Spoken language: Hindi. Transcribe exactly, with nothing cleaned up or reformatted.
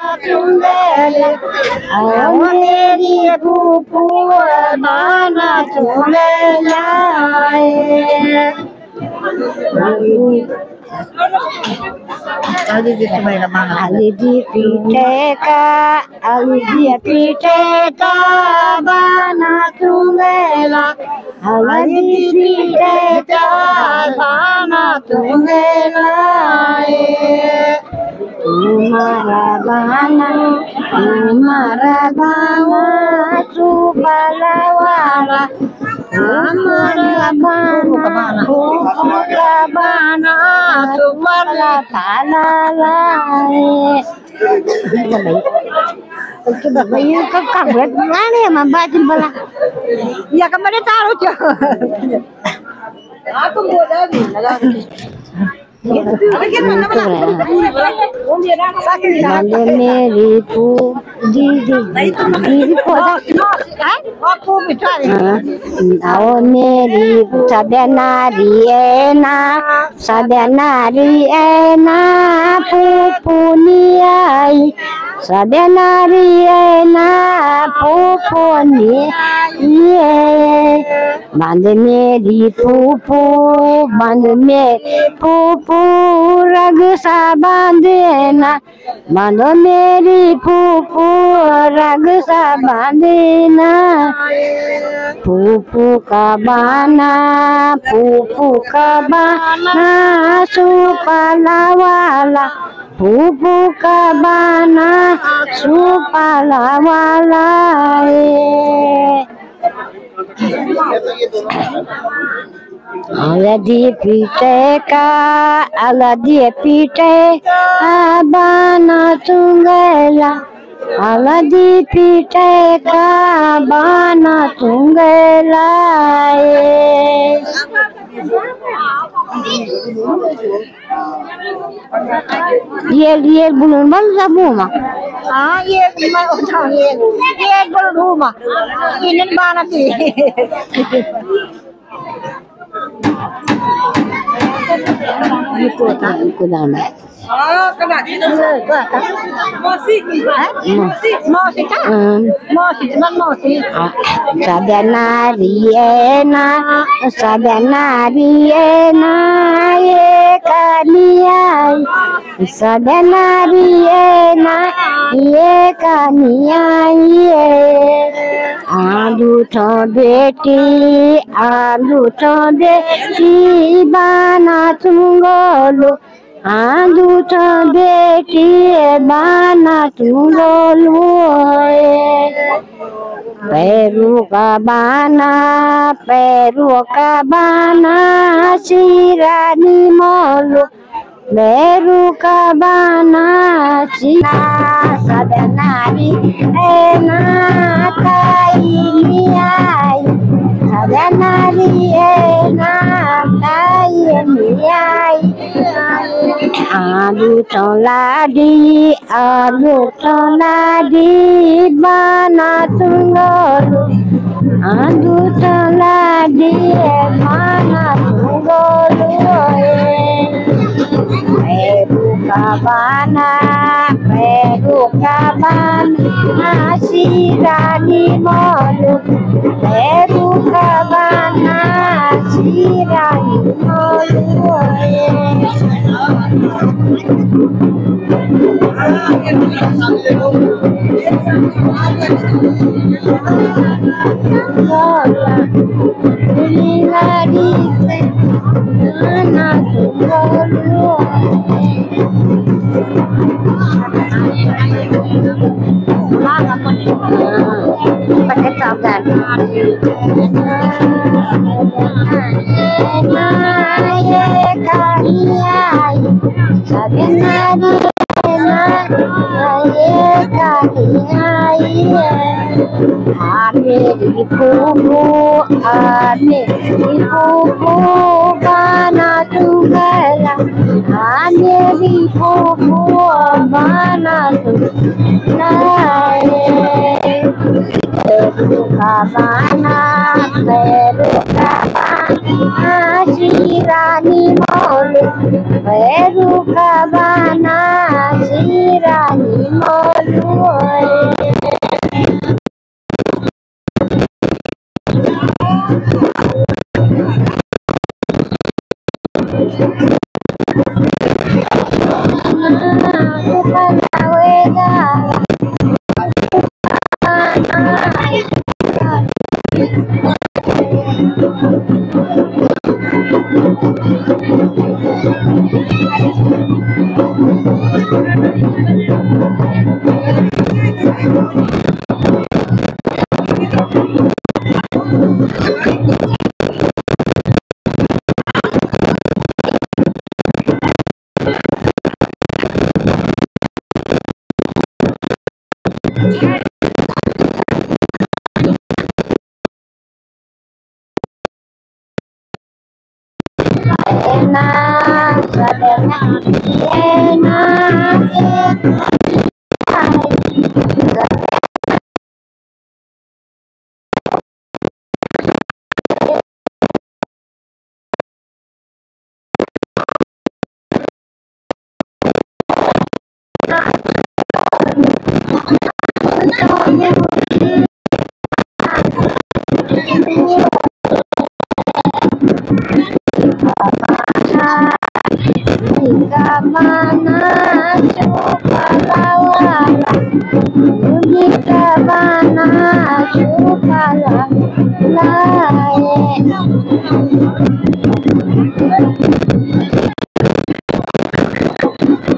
चुंगेला मेरी फूफू बाना चुंगेला Ali di piteka, ali di piteka, bana tungela. Ali di piteka, bana tungela. Umara bana, umara bana, supala wala. Umara bana, umara bana, supala tala la. Coba bayi kau kaget mana ya membatin bala? Ya kemana taruh jo? Aku mau lagi, lagi. Mande मेरी पू दीदी दीदी को aku bicara आओ मेरी सदनारी है ना सदनारी है ना पुपुनी आई सदनारी है ना पुपुनी ये बंद मेरी फूफू बंद में फूफू रग सा बांधना बंद मेरी फूफू रग सा बांधना फूफू का बाना फूफू का बाना सुपाला वाला फूफू का बाना सुपाला वाला Aladi piteka, aladi piteka, bana tungela. Aladi piteka, bana tungela. ये ये बुलून बन जाबूमा हाँ ये मैं उठा ये ये बुलूमा इन्हें बाना की ये कोता कोदाना हाँ कना कोता मौसी मौसी मौसी का मौसी मन मौसी सदनारी है ना सदनारी है ना ये कनिया सदनारी है ना ये कनिया ये आलू तो बेटी आलू तो बेटी बाना तुंगोलो आलू तो बेटी बाना तुंगोलो पैरू का बाना पैरू का बाना सिरानी मोलो पैरू का बाना सिरा सदनारी है ना ताई मियाई सदनारी है ना ताई मियाई आलू तो लाडी आलू तो लाडी बाना तुंगोलो आलू तो लाडी बाना तुंगोलो पैरू का बाना पैरू का बाना सिरानी मोलो पैरू का बाना सिरानी मोलो Lari se na tu pakai cabai. Meरी फूफू मेरी फूफू बाना तुंगला मेरी फूफू बाना तुंगला पैरू का बाना पैरू का बाना सिरानी मोलो पैरू का बाना सिरानी मोलो Enak, enak, enak, jika mana coba lawan, jika mana coba lawan.